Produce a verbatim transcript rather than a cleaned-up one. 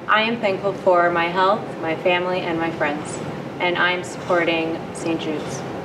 I am thankful for my health, my family, and my friends, and I am supporting Saint Jude's.